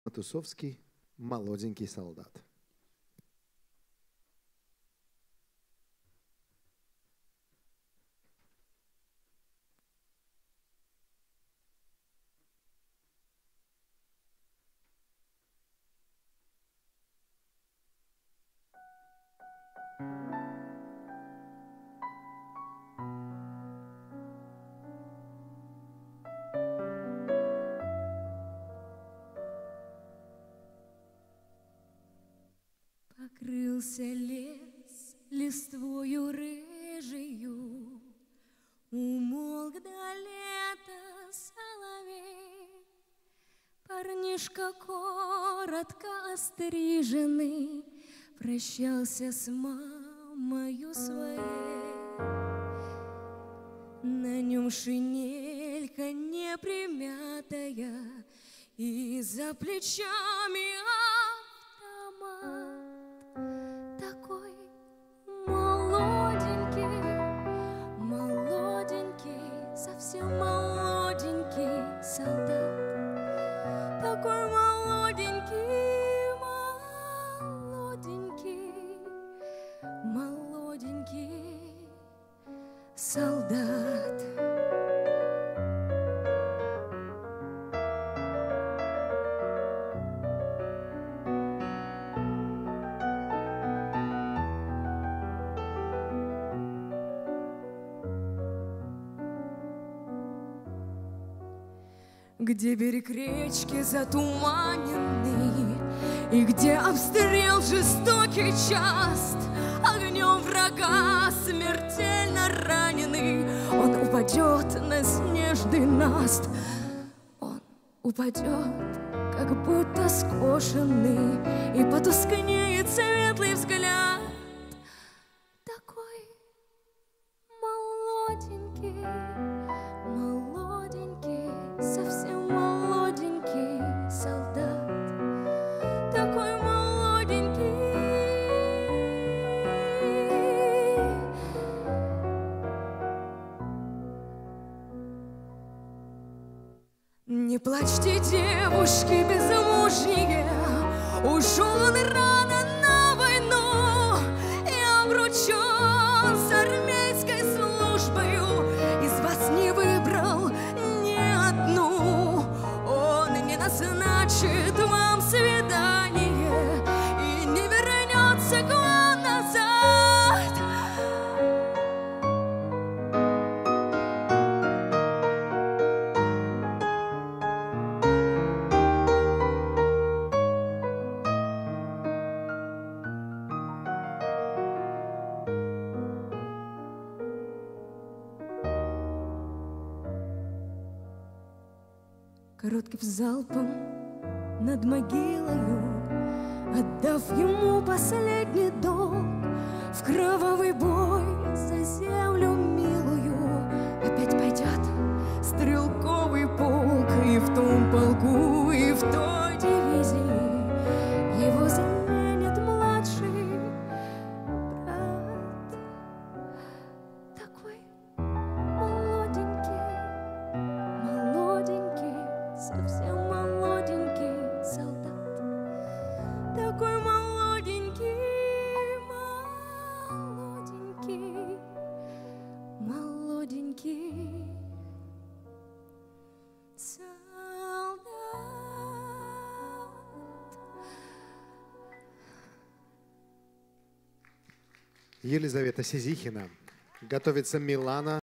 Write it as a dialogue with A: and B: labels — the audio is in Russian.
A: Матусовский «Молоденький солдат».
B: Покрылся лес листвою рыжею, умолк до лета соловей. Парнишка коротко остриженный прощался с мамою своей. На нем шинелька непримятая, и за плечами автомат. Такой молоденький, молоденький, совсем молоденький солдат. Такой молоденький, молоденький, молоденький солдат. Где берег речки затуманенный, и где обстрел жестокий част, огнем врага смертельно раненый, он упадет на снежный наст. Он упадет, как будто скошенный, и потускнеет светлый взгляд. Такой молоденький, молоденький, совсем молоденький солдат. Такой молоденький. Не плачьте, девушки безмужние, ушел он рано на войну и обручен с армейской службою, из вас не выбрал ни одну. Он не назначит вам свидание и не вернется к вам назад. Коротким залпом над могилою, отдав ему последний долг, в кровавый бой за землю милую опять пойдет стрелковый полк. И в том полку, и в той дивизии его заменит младший брат. Такой молоденький, молоденький, совсем молоденький солдат. Такой молоденький, молоденький, молоденький солдат.
A: Елизавета Сизихина. Готовится Милана.